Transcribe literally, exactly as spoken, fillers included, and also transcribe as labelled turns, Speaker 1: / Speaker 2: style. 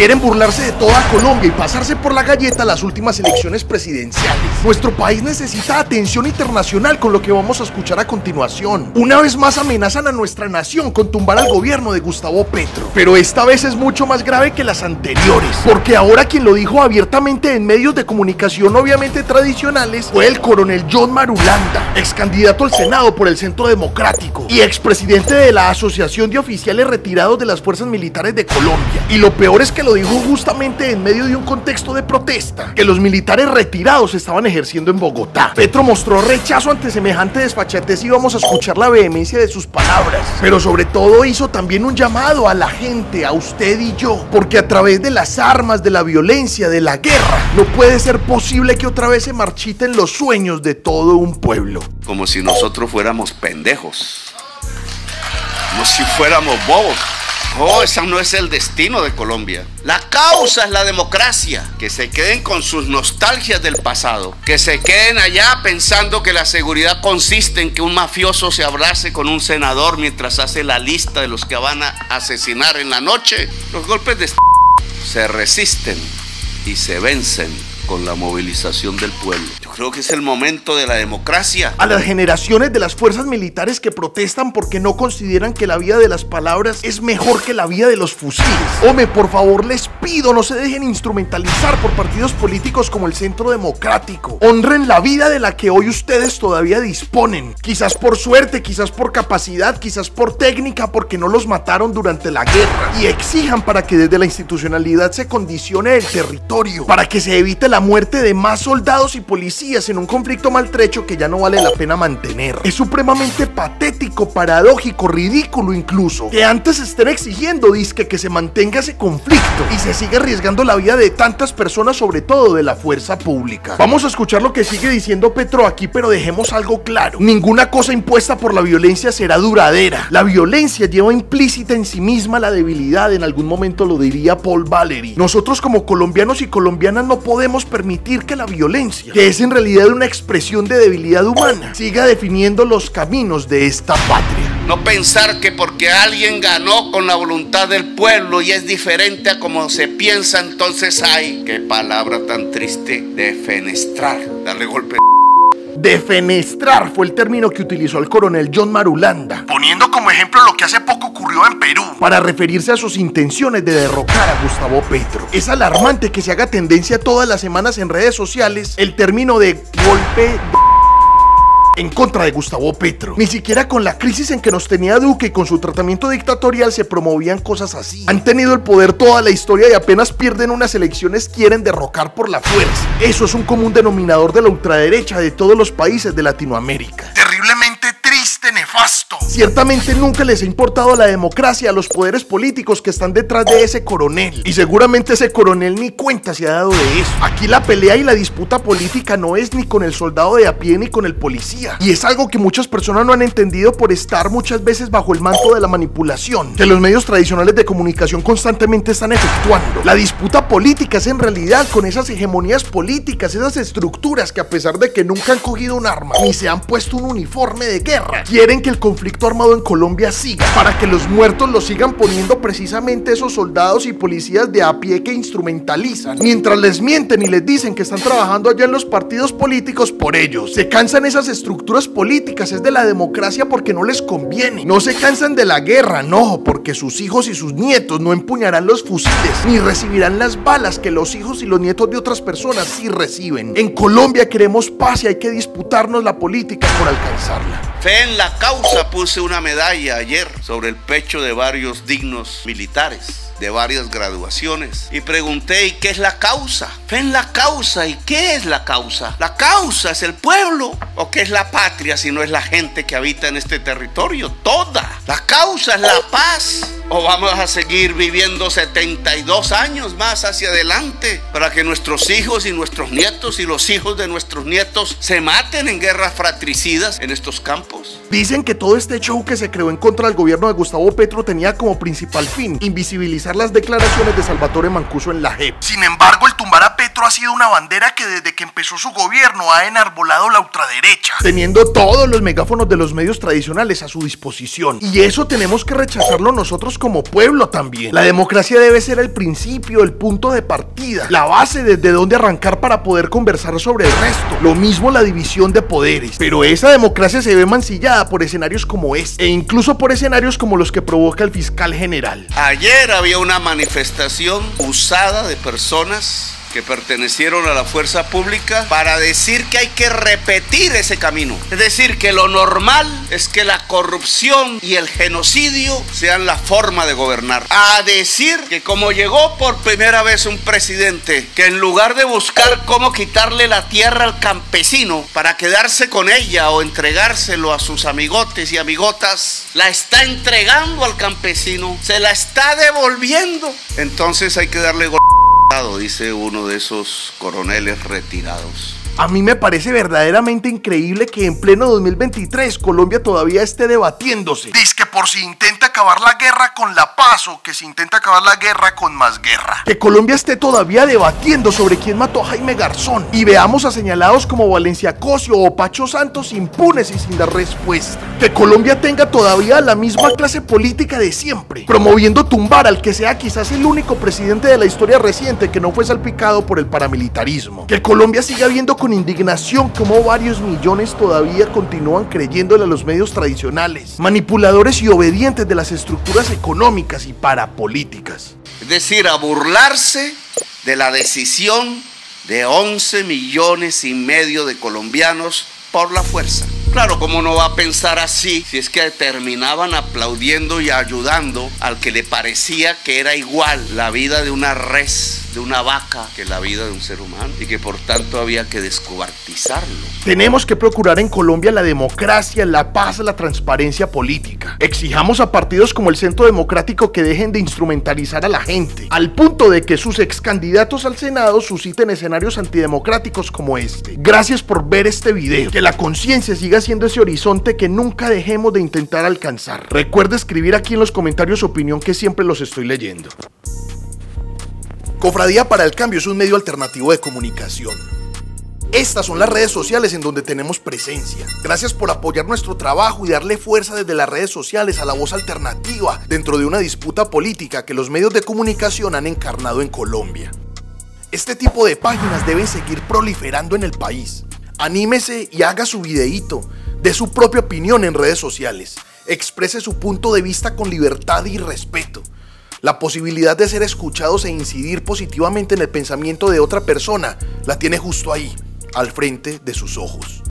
Speaker 1: Quieren burlarse de toda Colombia y pasarse por la galleta las últimas elecciones presidenciales. Nuestro país necesita atención internacional con lo que vamos a escuchar a continuación. Una vez más amenazan a nuestra nación con tumbar al gobierno de Gustavo Petro, pero esta vez es mucho más grave que las anteriores, porque ahora quien lo dijo abiertamente en medios de comunicación obviamente tradicionales fue el coronel John Marulanda, ex candidato al Senado por el Centro Democrático y expresidente de la Asociación de Oficiales Retirados de las Fuerzas Militares de Colombia. Y lo peor es que lo dijo justamente en medio de un contexto de protesta que los militares retirados estaban ejerciendo en Bogotá. Petro mostró rechazo ante semejante desfachatez y vamos a escuchar la vehemencia de sus palabras, pero sobre todo hizo también un llamado a la gente, a usted y yo, porque a través de las armas, de la violencia, de la guerra, no puede ser posible que otra vez se marchiten los sueños de todo un pueblo.
Speaker 2: Como si nosotros fuéramos pendejos, como si fuéramos bobos. Oh, ese no es el destino de Colombia. La causa es la democracia. Que se queden con sus nostalgias del pasado. Que se queden allá pensando que la seguridad consiste en que un mafioso se abrace con un senador mientras hace la lista de los que van a asesinar en la noche. Los golpes de se resisten y se vencen con la movilización del pueblo. Yo creo que es el momento de la democracia.
Speaker 1: A las generaciones de las fuerzas militares que protestan porque no consideran que la vida de las palabras es mejor que la vida de los fusiles. Hombre, por favor les pido, no se dejen instrumentalizar por partidos políticos como el Centro Democrático. Honren la vida de la que hoy ustedes todavía disponen. Quizás por suerte, quizás por capacidad, quizás por técnica, porque no los mataron durante la guerra. Y exijan para que desde la institucionalidad se condicione el territorio, para que se evite la muerte de más soldados y policías en un conflicto maltrecho que ya no vale la pena mantener. Es supremamente patético, paradójico, ridículo incluso, que antes estén exigiendo disque que se mantenga ese conflicto y se sigue arriesgando la vida de tantas personas, sobre todo de la fuerza pública. Vamos a escuchar lo que sigue diciendo Petro aquí, pero dejemos algo claro. Ninguna cosa impuesta por la violencia será duradera. La violencia lleva implícita en sí misma la debilidad, en algún momento lo diría Paul Valéry. Nosotros como colombianos y colombianas no podemos permitir que la violencia, que es en realidad una expresión de debilidad humana, siga definiendo los caminos de esta patria.
Speaker 2: No pensar que porque alguien ganó con la voluntad del pueblo y es diferente a como se piensa, entonces hay, qué palabra tan triste, defenestrar, darle golpe.
Speaker 1: Defenestrar fue el término que utilizó el coronel John Marulanda, poniendo como ejemplo lo que hace poco ocurrió en Perú, para referirse a sus intenciones de derrocar a Gustavo Petro. Es alarmante que se haga tendencia todas las semanas en redes sociales el término de golpe de en contra de Gustavo Petro. Ni siquiera con la crisis en que nos tenía Duque y con su tratamiento dictatorial se promovían cosas así. Han tenido el poder toda la historia y apenas pierden unas elecciones quieren derrocar por la fuerza. Eso es un común denominador de la ultraderecha de todos los países de Latinoamérica. Terriblemente triste, nefasto. Ciertamente nunca les ha importado la democracia, a los poderes políticos que están detrás de ese coronel. Y seguramente ese coronel ni cuenta se ha dado de eso. Aquí la pelea y la disputa política no es ni con el soldado de a pie ni con el policía. Y es algo que muchas personas no han entendido por estar muchas veces bajo el manto de la manipulación que los medios tradicionales de comunicación constantemente están efectuando. La disputa política es en realidad con esas hegemonías políticas, esas estructuras que a pesar de que nunca han cogido un arma ni se han puesto un uniforme de guerra, quieren que el conflicto armado en Colombia siga, para que los muertos los sigan poniendo precisamente esos soldados y policías de a pie que instrumentalizan, mientras les mienten y les dicen que están trabajando allá en los partidos políticos por ellos. Se cansan esas estructuras políticas, es de la democracia porque no les conviene. No se cansan de la guerra, no, porque sus hijos y sus nietos no empuñarán los fusiles ni recibirán las balas que los hijos y los nietos de otras personas sí reciben. En Colombia queremos paz y hay que disputarnos la política por alcanzarla.
Speaker 2: Fe en la causa, puse una medalla ayer sobre el pecho de varios dignos militares de varias graduaciones y pregunté, ¿y qué es la causa? Fe en la causa, ¿y qué es la causa? ¿La causa es el pueblo? ¿O qué es la patria si no es la gente que habita en este territorio? Toda. La causa es la paz. ¿O vamos a seguir viviendo setenta y dos años más hacia adelante para que nuestros hijos y nuestros nietos y los hijos de nuestros nietos se maten en guerras fratricidas en estos campos?
Speaker 1: Dicen que todo este show que se creó en contra del gobierno de Gustavo Petro tenía como principal fin invisibilizar desautorizar las declaraciones de Salvatore Mancuso en la J E P. Sin embargo, el tumbar a Petro ha sido una bandera que desde que empezó su gobierno ha enarbolado la ultraderecha, teniendo todos los megáfonos de los medios tradicionales a su disposición. Y eso tenemos que rechazarlo nosotros como pueblo también. La democracia debe ser el principio, el punto de partida, la base desde donde arrancar para poder conversar sobre el resto. Lo mismo la división de poderes. Pero esa democracia se ve mancillada por escenarios como este, e incluso por escenarios como los que provoca el fiscal general.
Speaker 2: Ayer había una manifestación usada de personas que pertenecieron a la fuerza pública para decir que hay que repetir ese camino. Es decir, que lo normal es que la corrupción y el genocidio sean la forma de gobernar. A decir que como llegó por primera vez un presidente que en lugar de buscar cómo quitarle la tierra al campesino para quedarse con ella o entregárselo a sus amigotes y amigotas, la está entregando al campesino, se la está devolviendo. Entonces hay que darle gol, dice uno de esos coroneles retirados.
Speaker 1: A mí me parece verdaderamente increíble que en pleno dos mil veintitrés Colombia todavía esté debatiéndose. Dice que por si intenta acabar la guerra con la paz o que si intenta acabar la guerra con más guerra. Que Colombia esté todavía debatiendo sobre quién mató a Jaime Garzón y veamos a señalados como Valencia Cosio o Pacho Santos impunes y sin dar respuesta. Que Colombia tenga todavía la misma clase política de siempre, promoviendo tumbar al que sea quizás el único presidente de la historia reciente que no fue salpicado por el paramilitarismo. Que Colombia siga viendo con indignación como varios millones todavía continúan creyéndole a los medios tradicionales, manipuladores y obedientes de las estructuras económicas y parapolíticas.
Speaker 2: Es decir, a burlarse de la decisión de once millones y medio de colombianos por la fuerza. Claro, ¿cómo no va a pensar así si es que terminaban aplaudiendo y ayudando al que le parecía que era igual la vida de una res, de una vaca, que la vida de un ser humano y que por tanto había que descuartizarlo?
Speaker 1: Tenemos que procurar en Colombia la democracia, la paz, la transparencia política. Exijamos a partidos como el Centro Democrático que dejen de instrumentalizar a la gente, al punto de que sus ex candidatos al Senado susciten escenarios antidemocráticos como este. Gracias por ver este video. Que la conciencia siga siendo ese horizonte que nunca dejemos de intentar alcanzar. Recuerda escribir aquí en los comentarios su opinión, que siempre los estoy leyendo. Cofradía para el Cambio es un medio alternativo de comunicación. Estas son las redes sociales en donde tenemos presencia. Gracias por apoyar nuestro trabajo y darle fuerza desde las redes sociales a la voz alternativa dentro de una disputa política que los medios de comunicación han encarnado en Colombia. Este tipo de páginas deben seguir proliferando en el país. Anímese y haga su videíto, dé su propia opinión en redes sociales, exprese su punto de vista con libertad y respeto. La posibilidad de ser escuchados e incidir positivamente en el pensamiento de otra persona la tiene justo ahí, al frente de sus ojos.